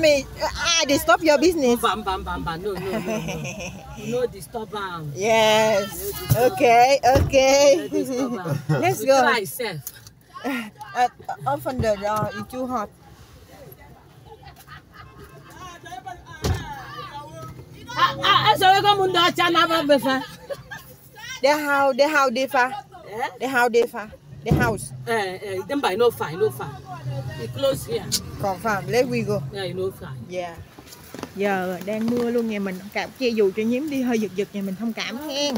me, I disturb your business. Bam. No. No disturb am. Yes. Okay. Let's go. Try self. Open the door. It's too hot. So we go mundo chana ba befa. The house differ. The house. Them by no fine. We close here. Confirm. Let we go. Yeah, no fine. Yeah. Giờ đang mưa luôn nhà mình, cảm che dù cho Nhiếm đi hơi giật nhà mình thông cảm hen.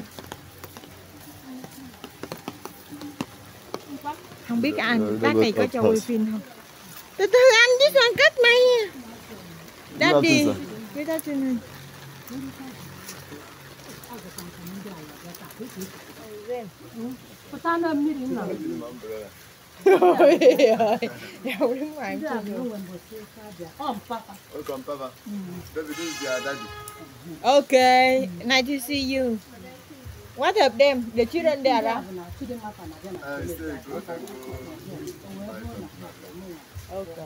Không biết anh bác này có cho quay phim không? Từ từ anh chứ còn cách mày. Daddy. Good afternoon. Ôi ơi, đâu đứng ngoài Welcome, Papa. Baby, this is your daddy. Okay, nice to see you. What of them? The children there, huh? Okay.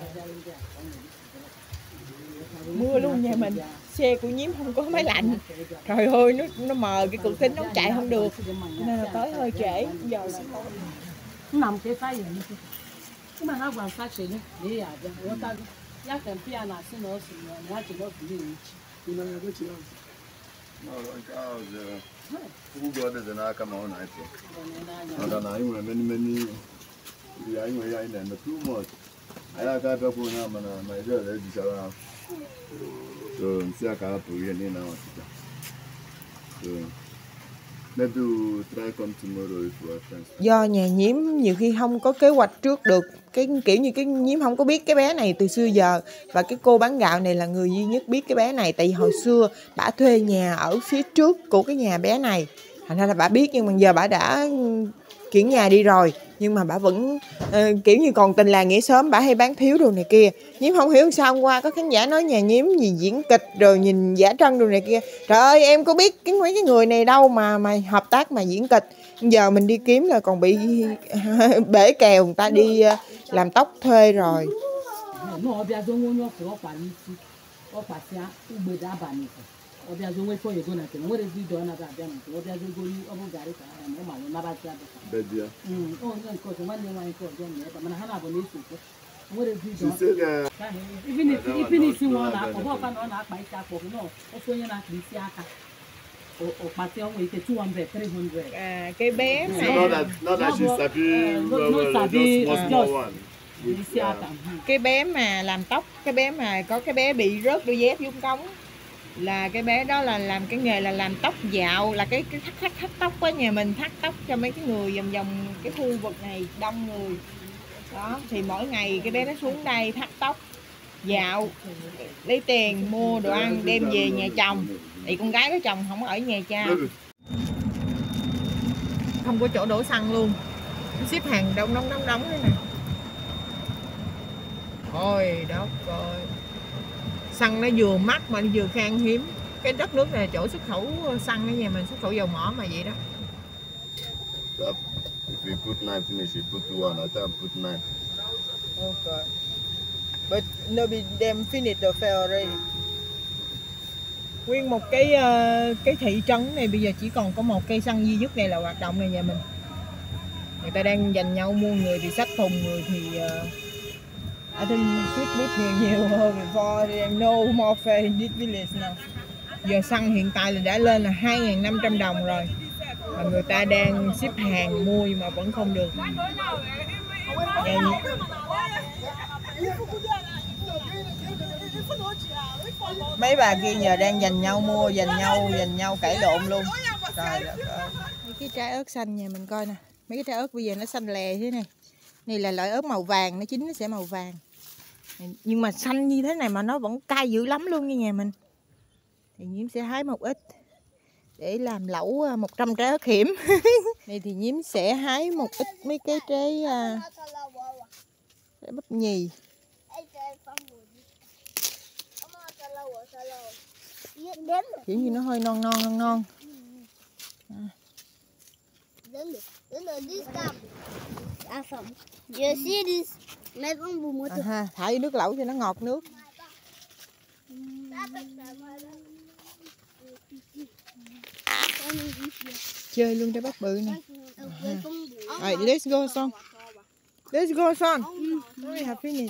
Mưa luôn nhà mình, xe của Nhiếm không có máy lạnh. Trời ơi, nó mờ cái cửa kính nó chạy không được. Nên là tới hơi trễ. Giờ là Nằm cái phải vậy. Nhưng mà nó còn phát triển đấy. Đấy à, nó ta nhắc đến phía nào xin nó nhắc chỉ nó bị gì. Thì nó có chuyện. No, who got this and I come on night. And then I know many. I know I know too much. I got a couple now, my girl is around. So, see, I can't put you in now. So, maybe we'll try come tomorrow if we have chance. do nhà Nhiếm nhiều khi không có kế hoạch trước được, cái kiểu như cái Nhiếm không có biết cái bé này từ xưa giờ, và cái cô bán gạo này là người duy nhất biết cái bé này, tại vì hồi xưa bả thuê nhà ở phía trước của cái nhà bé này, thành ra là bả biết, nhưng mà giờ bả đã chuyển nhà đi rồi, nhưng mà bả vẫn kiểu như còn tình làng nghĩa xóm, bả hay bán thiếu đồ này kia. Nhiếm không hiểu sao hôm qua có khán giả nói nhà Nhiếm gì diễn kịch rồi nhìn giả trân đồ này kia. Trời ơi, em có biết mấy cái người này đâu mà hợp tác mà diễn kịch. Giờ mình đi kiếm là còn bị bể kèo người ta đi làm tóc thuê rồi. Cái bé mà cái bé mà làm tóc, cái bé mà có cái bé bị rớt đôi dép vuông cống, là cái bé đó là làm cái nghề là làm tóc dạo, là cái thắt tóc của nhà mình, thắt tóc cho mấy cái người vòng cái khu vực này đông người đó, thì mỗi ngày cái bé nó xuống đây thắt tóc dạo, lấy tiền mua đồ ăn đem về nhà chồng, thì con gái có chồng không có ở nhà cha, không có chỗ đổ xăng luôn, xếp hàng đông thế này. Ôi đất ơi, xăng nó vừa mắc mà nó vừa khan hiếm. Cái đất nước này là chỗ xuất khẩu xăng ở nhà mình, xuất khẩu dầu mỏ mà vậy đó. If you put 9 finish, you put 1. I thought put 9. Okay. But maybe them finish the fair already. Nguyên một cái thị trấn này bây giờ chỉ còn có một cây xăng duy nhất này là hoạt động này nhà mình. Người ta đang giành nhau mua, người thì xách thùng, người thì I think switch bút nhiều hơn before them no more fair in this village now. Giờ xăng hiện tại là đã lên là 2.500 đồng rồi. Và người ta đang xếp hàng mua nhưng mà vẫn không được. Mấy bà kia giờ đang giành nhau mua, giành nhau cãi lộn luôn. Trời đất ơi. Mấy cái trái ớt xanh nhà mình coi nè. Mấy cái trái ớt bây giờ nó xanh lè thế này. Này là loại ớt màu vàng, nó chín nó sẽ màu vàng. Nhưng mà xanh như thế này mà nó vẫn cay dữ lắm luôn như nhà mình. Thì Nhiếm sẽ hái một ít để làm lẩu 100 trái ớt hiểm. Này thì Nhiếm sẽ hái một ít mấy cái trái bắp nhì. Kiểu như nó hơi non. Thả vô nước lẩu cho nó ngọt nước. Chơi luôn trái bắp bự nè. Rồi, let's go son. Let's go son. We have finished.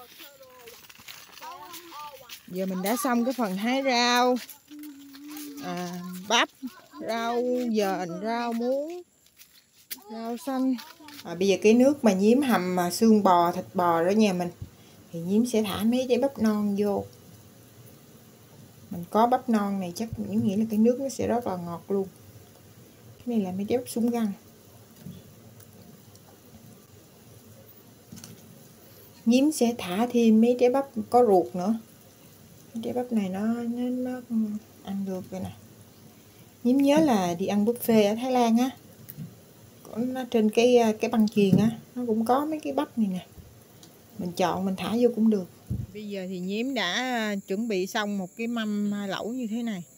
Giờ mình đã xong cái phần hái rau, bắp, rau dền, rau muống, rau xanh. Bây giờ cái nước mà Nhiếm hầm mà xương bò, thịt bò ở nhà mình thì Nhiếm sẽ thả mấy trái bắp non vô. Mình có bắp non này chắc Nhiếm nghĩ là cái nước nó sẽ rất là ngọt luôn. Cái này là mấy trái bắp súng găng. Nhiếm sẽ thả thêm mấy trái bắp có ruột nữa. Trái bắp này nó ăn được rồi nè. Nhiếm nhớ là đi ăn buffet ở Thái Lan á, nó trên cái băng chuyền á, nó cũng có mấy cái bắp này nè. Mình chọn mình thả vô cũng được. Bây giờ thì Nhiếm đã chuẩn bị xong một cái mâm lẩu như thế này.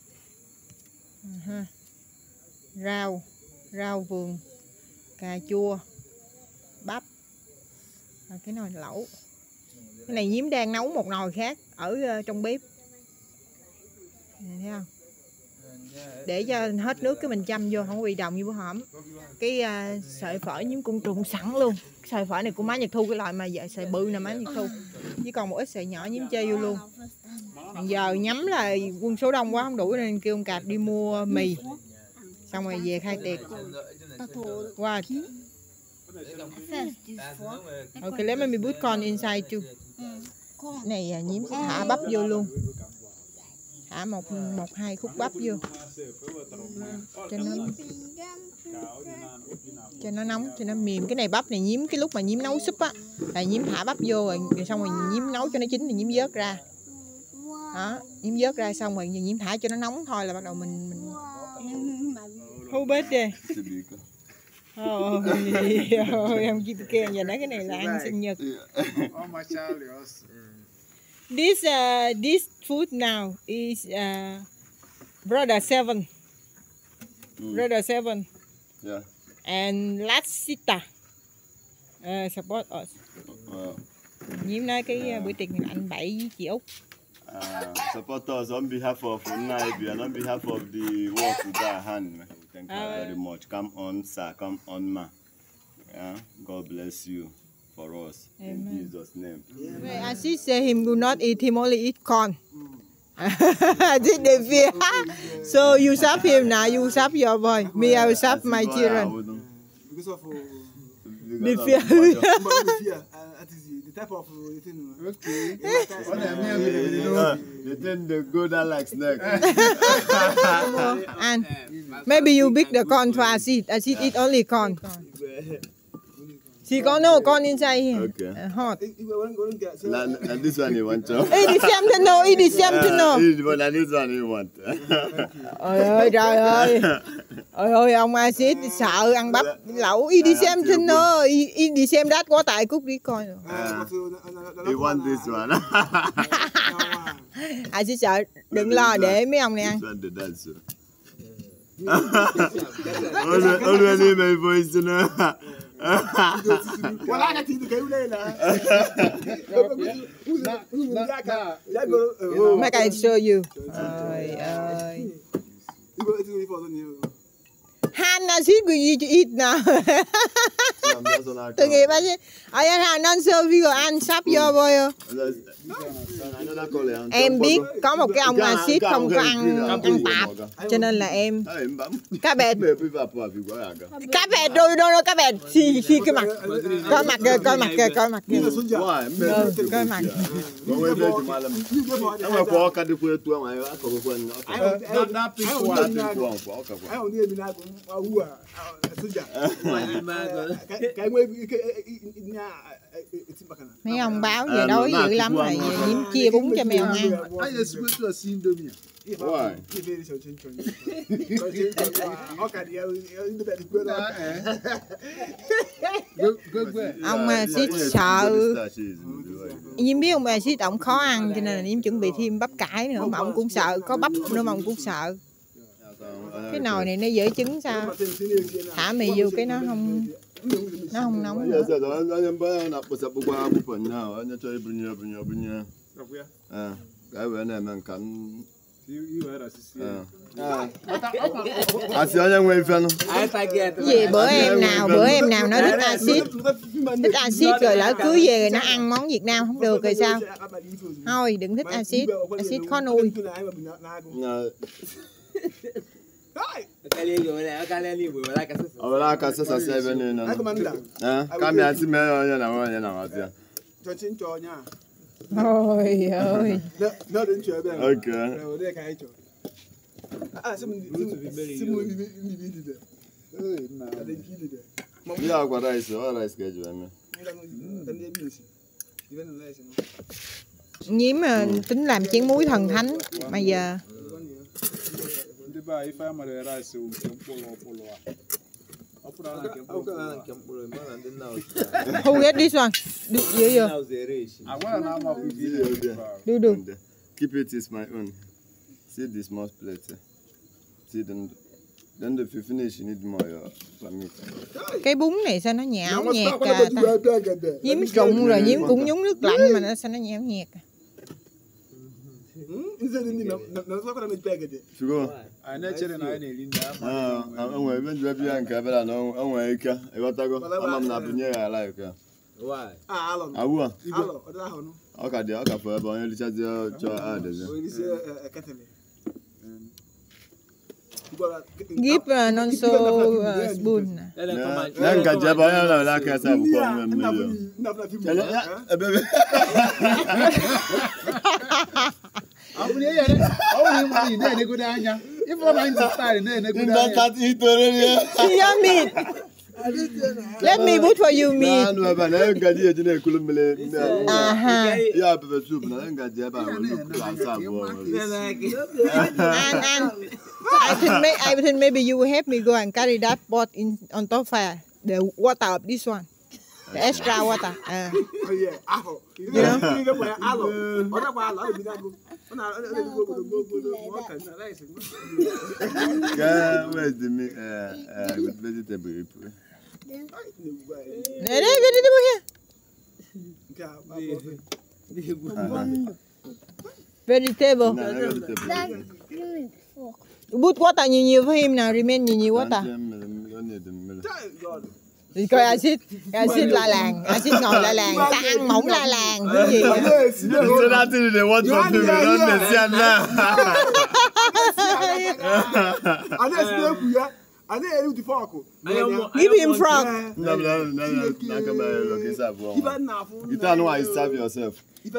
Rau vườn, cà chua, bắp, cái nồi lẩu. Cái này Nhiếm đang nấu một nồi khác ở trong bếp. Thấy không? Để cho hết nước cái mình châm vô, không bị đồng như bữa hổm. Cái sợi phở Nhiếm cũng trụng sẵn luôn. Cái sợi phở này của má Nhật Thu, cái loại mà sợi bự nè má Nhật Thu. Chỉ còn một ít sợi nhỏ Nhiếm chơi vô luôn. Giờ nhắm là quân số đông quá không đủ nên kêu ông Cạp đi mua mì. Xong rồi về khai tiệc. What? Okay, let me put corn inside too. Này Nhiếm sẽ thả bắp vô luôn. Thả một hai khúc bắp vô. Cho nó nóng, cho nó mềm. Cái này bắp này Nhiếm cái lúc mà Nhiếm nấu súp á là Nhiếm thả bắp vô rồi xong rồi Nhiếm nấu cho nó chín thì Nhiếm vớt ra. Đó, Nhiếm vớt ra xong rồi Nhiếm thả cho nó nóng thôi là bắt đầu mình Who birthday? Ôi, ông chị kia giờ nói cái này là ăn sinh nhật. This food now is brother seven. Brother seven. Yeah. And last sister support us. Nhiếm nói cái bữa tiệc này là anh Bảy với chị Út. Support us on behalf of Unaibi and on behalf of the work with our hand. Thank you very much. Come on, sir. Come on, ma. Yeah. God bless you for us. Amen. In Jesus' name. Aziz say him do not eat, him only eat corn. This the fear. So you serve him now. You serve your boy. Me, I will serve my children. Because of The fear. the type of thing. Okay. The thing the go that like snake. And maybe you pick the corn for Aziz. Aziz eat only corn. She got no corn inside here. Okay. Hot. And this one you want to? Eat the same to know. Eat the same to know. But this one you want. Ôi ơi trời ơi. Ôi ơi ông Aziz sợ ăn bắp lẩu. Eat the same to know. Eat the same that quá tại cút đi coi. You want this one? Aziz sợ đừng lo để mấy ông này ăn. Already my voice now. Make I show you. Ơi ơi. Han Aziz will you eat now? Tôi nghĩ bác sĩ. Ở đây là non sơ vi rồi ăn sắp vô bôi. Em biết có một cái ông Aziz không có ăn tạp cho nên là em các bạn đôi các bạn xì cái mặt coi mặt kìa coi mặt kìa coi mặt kìa coi mặt mấy ông báo về đói dữ lắm rồi Nhiếm chia bún cho mèo ăn. Ông Aziz sợ Nhiếm biết ông Aziz ông khó ăn cho nên là Nhiếm chuẩn bị thêm bắp cải nữa mà ông cũng sợ có bắp nữa mà ông cũng sợ. Cái nồi này nó dễ trứng sao thả mì vô cái nó không nóng nữa. Cái bữa này mình cần Ah. Asi onye nwe ife nụ. Gì bữa em nào nói thích axit rồi lỡ cưới về rồi nó ăn món Việt Nam không được rồi sao? Thôi đừng thích axit khó nuôi. Ọbụla aka sasasị ebe niile nọ. Kama asị mee onye na onye na nwata. Ôi ơi. Okay. Ihe agwa rice, ọ rice ka eji eme. Nhiễm tính làm chén muối thần thánh mà giờ. Who get this one? Do. Keep it is my own. See this small plate. See then if you finish you need more permit. Cái bún này sao nó nhão nhẹt ta? Nhiễm trụng rồi nhiễm cũng nhúng nước lạnh mà nó sao nó nhão nhẹt. Onwe ebe nji ebe ya nke ebe na onwe ike ịghọtago ama m na abụnye ya ala ike awụ a ọ ka dị ọ ka fọ ebe onye richazi chọọ adịzi Give Nonso spoon. Na ngaji ebe onye na-ele aka esa akwụkwọ onwe mmiri Let me put for you meat. And I think maybe you will help me go and carry that pot in on top fire. The water of this one. The extra water. You know? Where's the vegetable? Vegetable here. Vegetable. Put water nhiều for him now. Remain nhiều water. Thì coi axit la làng, axit ngồi la làng, ta ăn mỏng la làng cái gì vậy? Give him frog. You don't know how you serve yourself.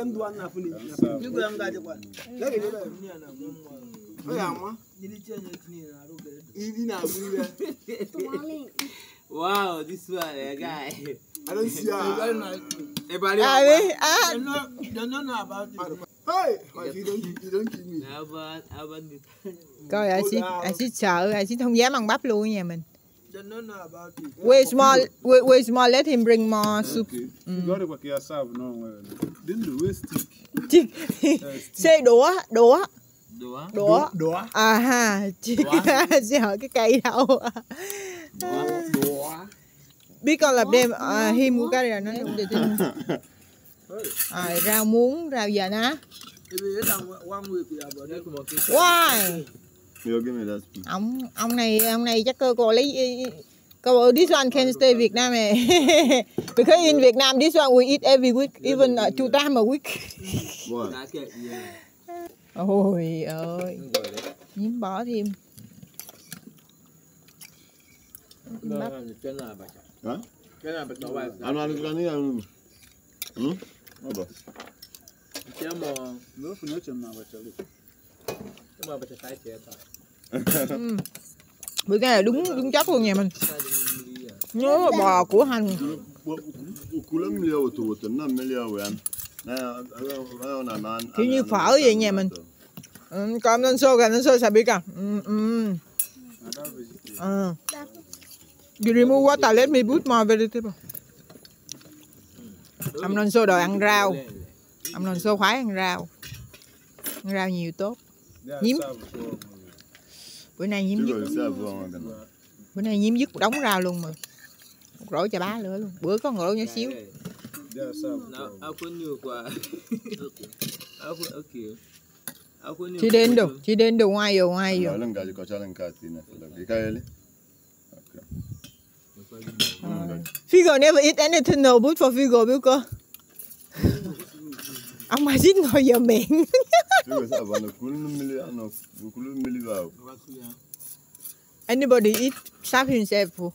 Wow, this one, guy. I don't see her. Everybody, Don't know about it. Hey, you don't kill me. how about this? Coi axit sợ, axit không dám ăn bắp luôn ở nhà mình. Don't know about it. Way small, let him bring more soup. Say đũa. À ha, sẽ hỏi cái cây đâu. Biết con lập đêm him của cái này nó không được tin. Rau muống, rau già ná. Why? Ông này chắc cô lấy this one can stay Việt Nam because in Vietnam this one we eat every week, even 2 times a week. Ôi ơi, nhiễm bỏ thêm. Bữa cái này đúng chắc luôn nhà mình. Nhớ bò của hành. Kiểu như phở vậy nhà mình. Còn nên xô sao biết à? You remove water, let me put more vegetable. Ông nên xô đòi ăn rau. Ông nên xô khoái ăn rau. Ăn rau nhiều tốt. Nhiễm. Bữa nay nhiễm dứt đống rau luôn mà. Một rổ chà bá nữa luôn. Bữa có một rổ nhỏ xíu. Chidendo wayo. Lenga jiko cha lenga tina. Ikaeli. Figo never eat anything no good for Figo biết cơ. Ông mà xít ngồi giờ miệng. Anybody eat serve himself.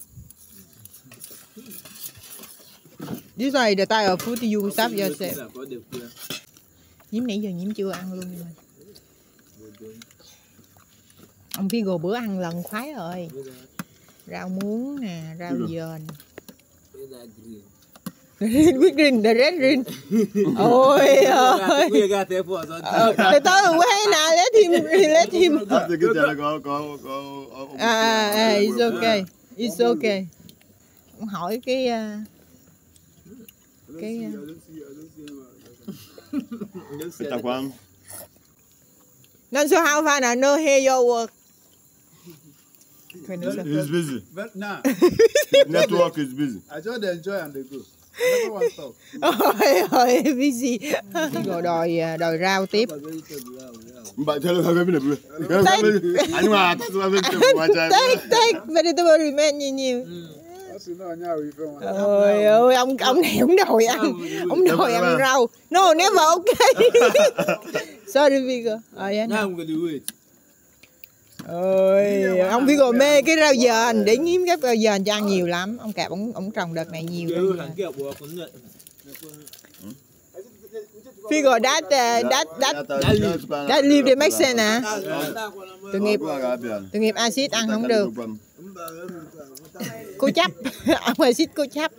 This is the type of food you serve yourself. Nhiễm nãy giờ Nhiễm chưa ăn luôn nhưng mà. Ông Figo bữa ăn lần khoái rồi. Rau muống nè, rau dền. Quyết green, the red green. Ôi ơi. Từ từ quay nè, let him. It's okay. It's okay. Ông hỏi cái Nên so how far now? No hear your work. He's busy. But nah, Network is busy. I just enjoy and they go. I never want to stop. Ôi busy. Rồi đòi rau tiếp. But tell her Take vegetable remain nhiều. Ôi ơi, ông này ông đòi ăn. Ông đòi ăn rau. No, never okay. Sorry Figo. Ôi, ông Figo mê cái rau dền để Nhiễm cái rau dền cho ăn nhiều lắm. Ông Cạp ông trồng đợt này nhiều. Figo that leave the make sense à? Tội nghiệp axit ăn không được. Cô chấp, ông axit cô chấp.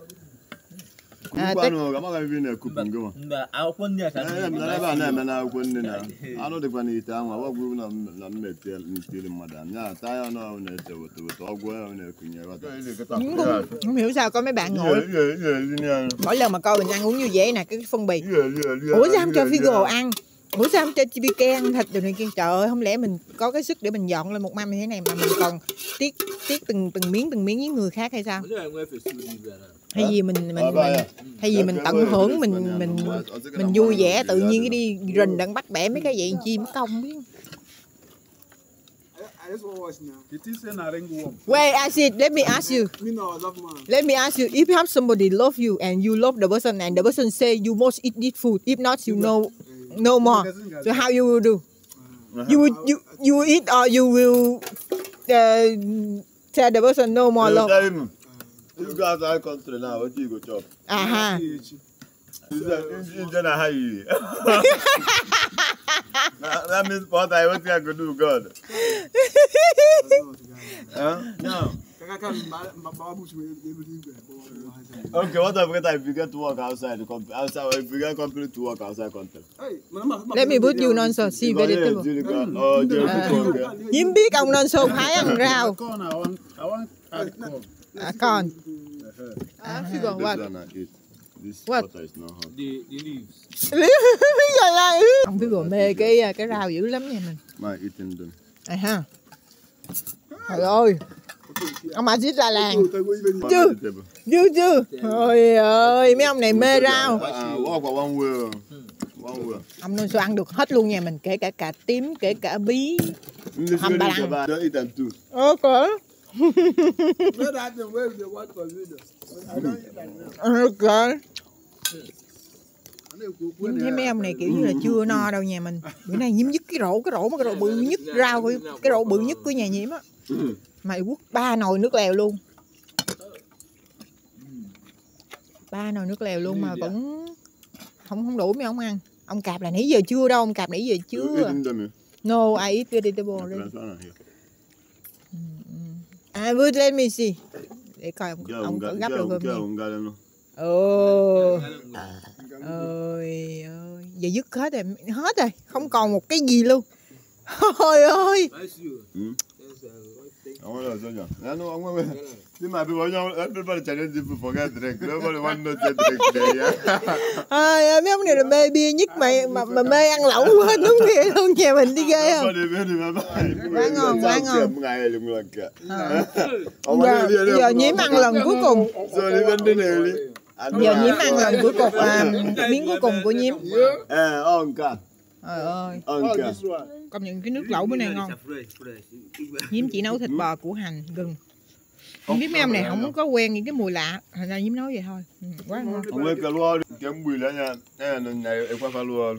Không hiểu sao có mấy bạn ngồi mỗi lần mà coi mình ăn uống như vậy nè, cái phân bì. Ủa sao không cho Figo ăn? Ủa sao không cho Chibike ăn thịt rồi này kia? Trời ơi, không lẽ mình có cái sức để mình dọn lên một mâm như thế này mà mình còn tiếc từng miếng với người khác hay sao? Hay gì mình tận hưởng mình vui vẻ tự nhiên cái đi rình đặng bắt bẻ mấy cái vậy chi mất công biết. Wait, Acid, let me ask you. Let me ask you, if you have somebody love you and you love the person and the person say you must eat this food, if not you know no more. So how you will do? You will eat or you will tell the person no more love? You guys are country now, what you go chop? Aha. That means what I want to do, God. No. Okay, what if you get to work outside? If you get company to work outside country. Let me put you non so see vegetable. Nhiễm biết ông non so phải ăn rau. Con. Figo what? What? The leaves. Ông Figo mê cái rau dữ lắm nha mình. My eating them. Ha. Trời ơi. Ông mà xít ra làng. Chưa. Ôi ơi, mấy ông này mê rau. Ông nên ăn được hết luôn nha mình, kể cả cà tím, kể cả bí. Hầm bà lăng. Ok. Ok. Thấy mấy ông này kiểu như là chưa no đâu nhà mình. Bữa nay Nhiễm dứt cái rổ bự nhất rau, cái rổ bự nhất của nhà Nhiễm á. Mày quất 3 nồi nước lèo luôn. 3 nồi nước lèo luôn mà vẫn không đủ mấy ông ăn. Ông Cạp là nãy giờ chưa đâu, ông Cạp nãy giờ chưa. No, I eat vegetable already. But let me see. Để coi ông có gấp được không. Ơi, giờ dứt hết rồi, không còn một cái gì luôn. Ôi ơi. Mấy ông này là mê bia nhất mà mê ăn lẩu hết đúng kia luôn, nhà mình đi ghê không? Quá ngon. Giờ Nhiễm ăn lần cuối cùng. Giờ Nhiễm ăn lần cuối cùng, miếng cuối cùng của Nhiễm. Trời ơi, Anka. công nhận cái nước lẩu bữa nay ngon. Nhiễm chỉ nấu thịt bò, củ hành, gừng. Không biết mấy ông này không có quen những cái mùi lạ, thành ra Nhiễm nấu vậy thôi. Quá ngon. Ông ấy cái lúa kém bùi lá nha. Này em qua pha lúa.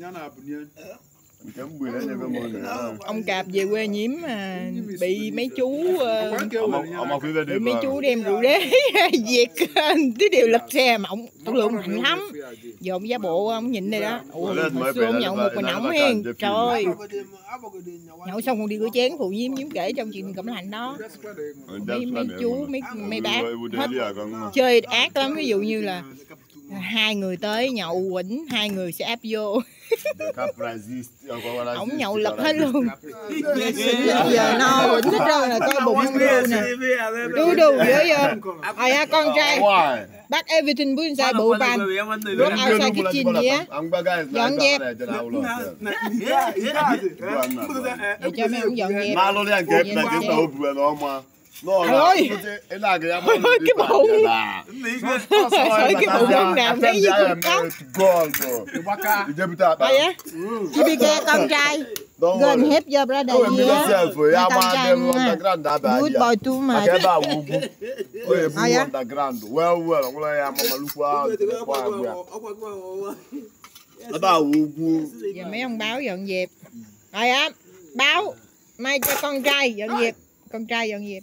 Kém bùi lá nha cái món này. Ông Cạp về quê Nhiễm bị mấy chú bị mấy chú đem rượu đế diệt cái điều lật xe mà ông tao lượng mạnh lắm. Giờ ông giả bộ ông nhịn này đó. Ủa, hồi xưa ông nhậu một bình ổng hen. Trời ơi. Nhậu xong còn đi rửa chén phụ Nhiễm kể trong chuyện Cẩm Lạnh đó. Mấy chú mấy bác hết chơi ác lắm, ví dụ như là 2 người tới nhậu quỉnh, 2 người sẽ áp vô. Ổng nhậu lật hết luôn. Giờ no quỉnh hết trơn là coi bụng không đu nè. Đu dữ chưa? Con trai. Bác everything put inside bộ pan. Look outside kitchen gì á. Dọn dẹp. Để cho mấy ông dọn dẹp. Trời ơi, cái bụng sợi cái bụng không nào thấy với cục cốc. Vậy á, chị bị kê con trai gần hết giờ brother gì á, con trai good boy too much. Vậy á, giờ mấy ông báo dọn dẹp. Rồi á, báo mai cho con trai dọn dẹp. Con trai dọn dẹp.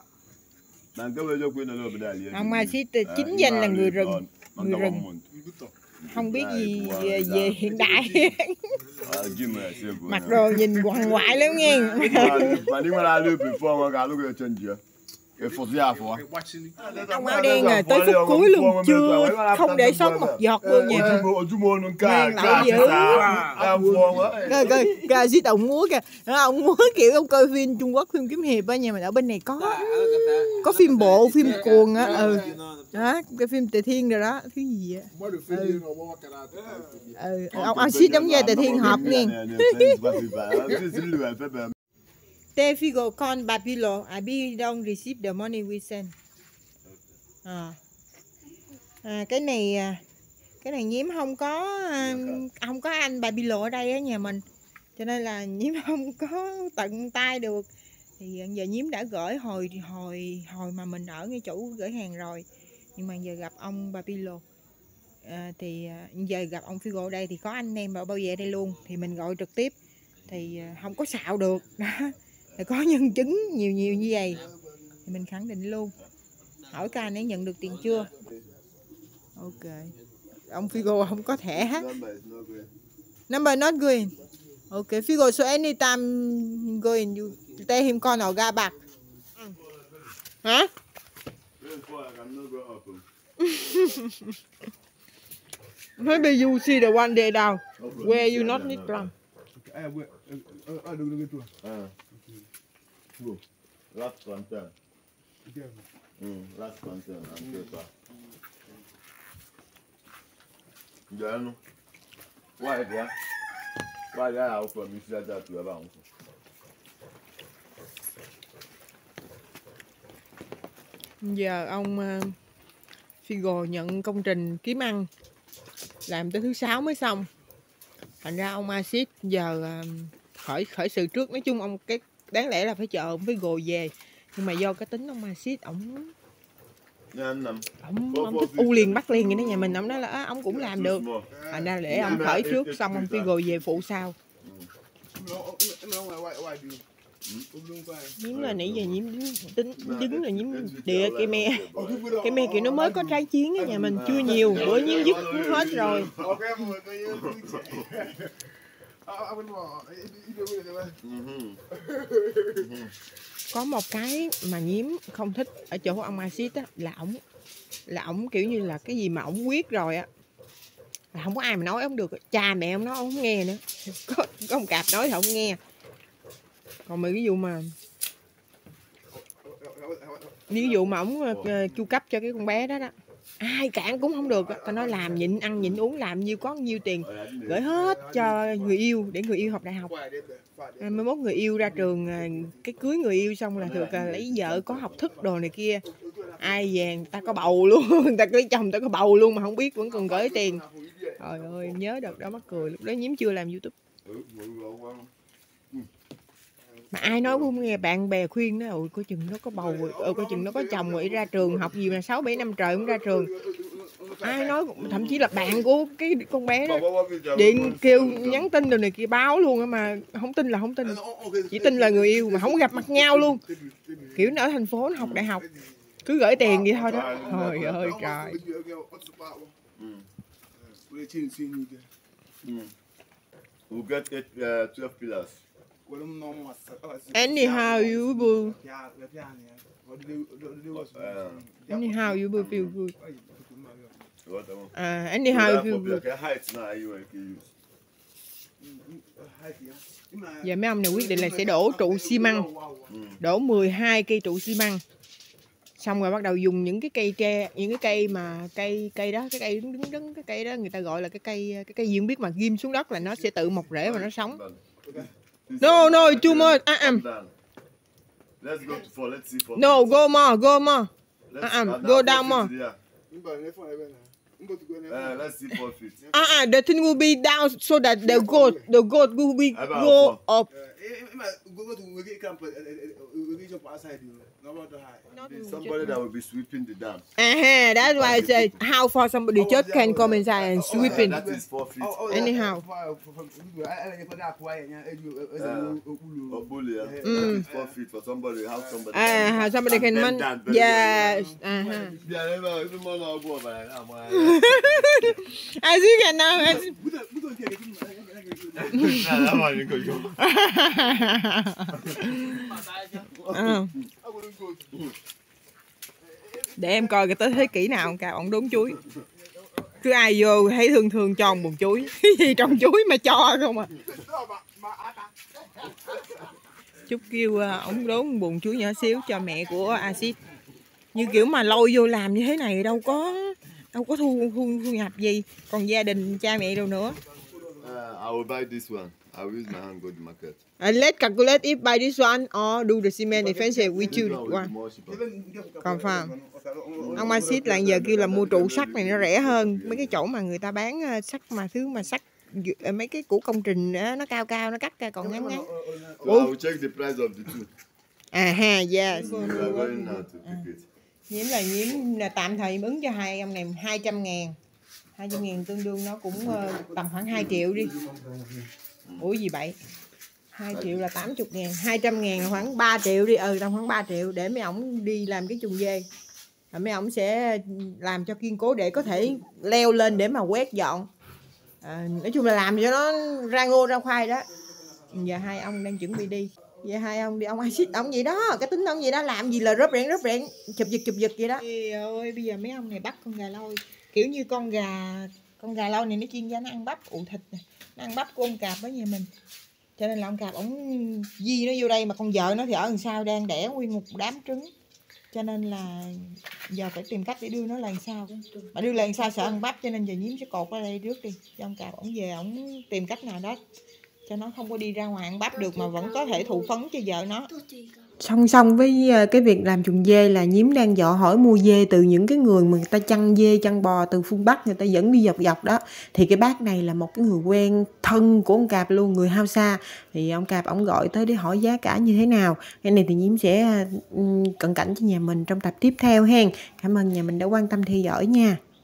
Ông Axit chính danh là người rừng. Người rừng. Không biết gì về hiện đại. Mặc đồ nhìn quằn quại lắm nghe. Ông áo đen rồi tới phút cuối luôn chưa không để sót một giọt luôn nha. Ngang lại dữ. Coi Axit ông múa kìa. Ông múa kiểu ông coi phim Trung Quốc, phim kiếm hiệp á, nhà mình ở bên này có phim bộ, phim cuồng á. Đó, cái phim Tề Thiên rồi đó, thứ gì á. Ông Axit đóng vai Tề Thiên hợp nghe. Te figo con Babilo, I don't receive the money we send. Cái này Nhiễm không có anh Babilo ở đây á nhà mình, cho nên là Nhiễm không có tận tay được. Thì giờ Nhiễm đã gửi hồi mà mình ở ngay chỗ gửi hàng rồi, nhưng mà giờ gặp ông Babilo thì giờ gặp ông Figo ở đây thì có anh em bảo vệ đây luôn, thì mình gọi trực tiếp thì không có xạo được đó. Có nhân chứng nhiều như vậy thì mình khẳng định luôn. Hỏi ca này nhận được tiền chưa? Ok. Ông Figo không có thẻ. Number not going. Ok, Figo, so anytime going you tell him con or ga back. Hả? Maybe you see the one day down where you not need plan. Last content. Last content and paper. Dạ nó. Why there? Why there? I'll promise that to about. Giờ ông Figo nhận công trình kiếm ăn, làm tới thứ 6 mới xong. Thành ra ông Axit giờ khởi sự trước. Nói chung ông cái đáng lẽ là phải chờ ông Figo về, nhưng mà do cái tính ông Axit ổng thích u liền bắt liền vậy đó. Nhà mình ông nói là ông cũng làm được, thành ra để ông khởi trước xong ông Figo về phụ sau. Nhiễm là nãy giờ Nhiễm đứng là Nhiễm đĩa cây me kiểu nó mới có trái chiến ở nhà mình chưa nhiều, bữa Nhiễm dứt hết rồi. Có một cái mà Nhiễm không thích ở chỗ ông Axit á, là ổng kiểu như là cái gì mà ổng quyết rồi á là không có ai mà nói ổng được. Cha mẹ ổng nói ổng không nghe nữa, có ông Cạp nói thì ổng nghe. Còn mấy cái vụ mà ổng chu cấp cho cái con bé đó ai cản cũng không được. Tao nói làm nhịn ăn nhịn uống, làm nhiêu có nhiêu tiền gửi hết cho người yêu để người yêu học đại học. 21 người yêu ra trường, cái cưới người yêu xong là được lấy vợ có học thức đồ này kia. Ai về người ta có bầu luôn, người ta lấy chồng người ta có bầu luôn mà không biết, vẫn còn gửi tiền. Trời ơi nhớ đợt đó mắc cười, lúc đó Nhiễm chưa làm YouTube. Mà ai nói cũng nghe bạn bè khuyên đó, ôi coi chừng nó có bầu rồi, coi chừng nó có chồng rồi, ra trường học gì mà 6-7 năm trời không ra trường. Ai nói, thậm chí là bạn của cái con bé đó điện kêu nhắn tin đồ này kia báo luôn á, mà không tin là không tin, chỉ tin là người yêu mà không gặp mặt nhau luôn. Kiểu nó ở thành phố nó học đại học, cứ gửi tiền vậy thôi đó. Trời ơi trời. We'll get 12 pillars. Anyhow you will. Anyhow you will feel good. Anyhow you feel good. Cái height now you can use. Giờ mấy ông này quyết định là sẽ đổ trụ xi măng, đổ 12 cây trụ xi măng, xong rồi bắt đầu dùng những cái cây tre, những cái cây mà cây đó, cái cây đứng cái cây đó người ta gọi là cái cây gì không biết, mà ghim xuống đất là nó sẽ tự mọc rễ và nó sống. No, too much. Let's go to 4. Let's see 4. No, go more. Go down more. Let's see 4 feet. The thing will be down so that the goat will be go up. Somebody that will be sweeping the dam. That's why I said how far somebody just can come inside and sweeping. That is 4 feet. Anyhow. That is 4 feet for somebody. How somebody? How somebody can man. Yes. As you can now. Để em coi cái tới thế kỷ nào cả ông đốn chuối. Cứ ai vô thấy thường cho một bùn chuối. Cái gì trong chuối mà cho không à. Chút kêu ông đốn bùn chuối nhỏ xíu cho mẹ của Axit. Như kiểu mà lôi vô làm như thế này đâu có thu nhập gì. Còn gia đình cha mẹ đâu nữa. I will buy this one. I will use my hand go to market. Let's calculate if buy this one or do the cement defensive with you one. Confirm. Ông Axit lại giờ kêu là mua trụ sắt này nó rẻ hơn mấy cái chỗ mà người ta bán sắt mà thứ mà sắt mấy cái của công trình đó, nó cao nó cắt ra còn ngắn. So I will check the price of the two. Yes. We are going now to pick it. Nhiễm là tạm thời ứng cho hai ông này 200.000. 200.000 tương đương nó cũng tầm khoảng 2 triệu đi. Ủa gì vậy? 2 triệu là 80.000, 200.000 là khoảng 3 triệu đi, tầm khoảng 3 triệu để mấy ổng đi làm cái chuồng dê. Rồi mấy ổng sẽ làm cho kiên cố để có thể leo lên để mà quét dọn. Nói chung là làm cho nó ra ngô ra khoai đó. Giờ hai ông đang chuẩn bị đi. Giờ hai ông đi, ông Axit ông vậy đó, cái tính ông vậy đó, làm gì là rớp rẽn chụp giật vậy đó. Ơi bây giờ mấy ông này bắt con gà lôi, kiểu như con gà lôi này nó chuyên gia nó ăn bắp ụ thịt nè, nó ăn bắp của ông Cạp ở nhà mình, cho nên là ông Cạp ổng di nó vô đây, mà con vợ nó thì ở đằng sau đang đẻ nguyên một đám trứng, cho nên là giờ phải tìm cách để đưa nó lần sau, mà đưa lần sau sợ ăn bắp, cho nên giờ Nhiễm sẽ cột ở đây trước đi cho ông Cạp ổng về ổng tìm cách nào đó cho nó không có đi ra ngoài ăn bắp được mà vẫn có thể thụ phấn cho vợ nó. Song song với cái việc làm chuồng dê là Nhiễm đang dọ hỏi mua dê từ những cái người mà người ta chăn dê chăn bò từ phương Bắc, người ta dẫn đi dọc đó. Thì cái bác này là một cái người quen thân của ông Cạp luôn, người Hausa. Thì ông Cạp ổng gọi tới để hỏi giá cả như thế nào. Cái này thì Nhiễm sẽ cận cảnh cho nhà mình trong tập tiếp theo hen. Cảm ơn nhà mình đã quan tâm theo dõi nha.